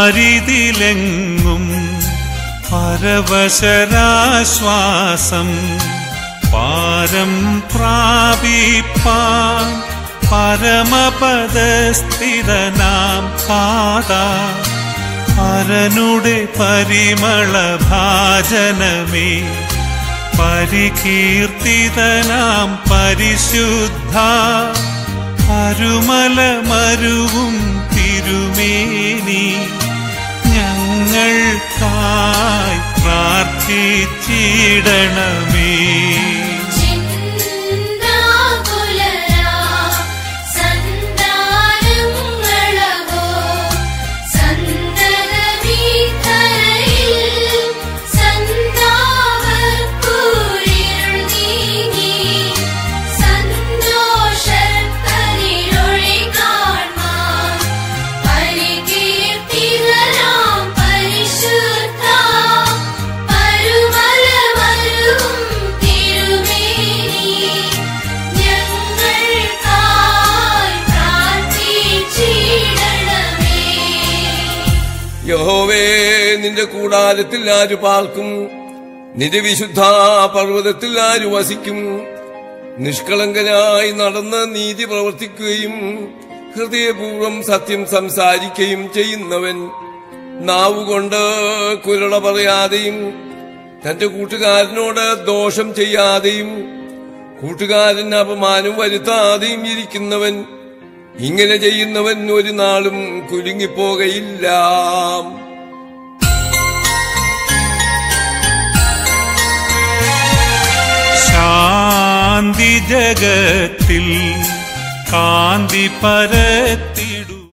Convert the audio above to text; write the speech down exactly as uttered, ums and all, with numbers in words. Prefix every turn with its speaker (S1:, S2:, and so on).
S1: പാരിതിലെങ്ങും പരവശരാശ്വാസം പാരം പ്രാപിപ്പാൻ പരമപദസ്ഥിതനാം പാതാ പരനുടെ പരിമളഭാജനമേ പരികീർത്തിതനാം പരിശുദ്ധ പരുമലമരുവും തിരുമേനി ഞങ്ങൾക്കായി പ്രാർത്ഥിച്ചിടണമേ.
S2: യഹോവേ, നിന്റെ കൂടാരത്തിൽ ആര് പാർക്കും? നിന്റെ വിശുദ്ധ പർവ്വതത്തിൽ ആര് വസിക്കും? നിഷ്കളങ്കനായി നടന്ന് നീതി പ്രവർത്തിക്കുകയും ഹൃദയപൂർവ്വം സത്യം സംസാരിക്കുകയും ചെയ്യുന്നവൻ, നാവുകൊണ്ട് കുരള പറയാതെയും തന്റെ കൂട്ടുകാരനോട് ദോഷം ചെയ്യാതെയും കൂട്ടുകാരന് അപമാനം വരുത്താതെയും ഇരിക്കുന്നവൻ, ഇങ്ങനെ ചെയ്യുന്നവൻ ഒരു നാളും കുലുങ്ങിപ്പോകയില്ല.
S1: ശാന്തി ജഗത്തിൽ കാന്തി പരത്തിടു